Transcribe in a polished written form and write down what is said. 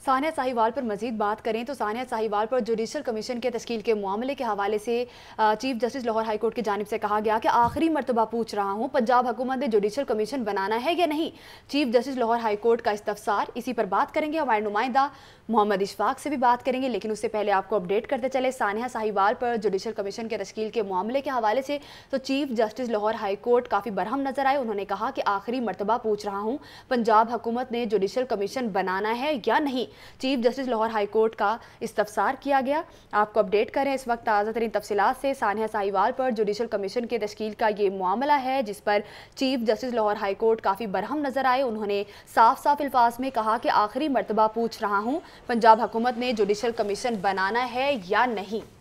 सानिया साहिवाल पर मजीद बात करें तो सानिया साहिवाल पर जुडिशल कमीशन के तश्कील के मामले के हवाले से chief justice Lahore high court की जानिब से कहा गया कि आखिरी मरतबा पूछ रहा हूँ, पंजाब हुकूमत ने जुडिशल कमीशन बनाना है या नहीं। Chief justice Lahore high court का इस्तफसार, इसी पर बात करेंगे। हमारे नुमाइंदा मोहम्मद इशफाक से भी बात करेंगे, लेकिन उससे पहले आपको अपडेट करते चले सानिया साहिवाल पर जुडिशल कमीशन के तश्कील के मामले के हवाले से। तो chief justice Lahore high court काफ़ी बरहम नजर आए। उन्होंने कहा कि आखिरी मरतबा पूछ रहा हूँ, पंजाब हुकूमत ने जुडिशल कमीशन बनाना है या नहीं। Chief justice Lahore high court का इस्तफसार किया गया। आपको अपडेट करें इस वक्त ताज़ा तरीन तफसीलात से। सानिया साहिवाल पर जुडिशल कमीशन के तश्कील का ये मामला है जिस पर chief justice Lahore high court काफ़ी बरहम नजर आए। उन्होंने साफ साफ अल्फाज में कहा कि आखिरी मरतबा पूछ रहा हूँ, पंजाब हुकूमत ने जुडिशल कमीशन बनाना है या नहीं।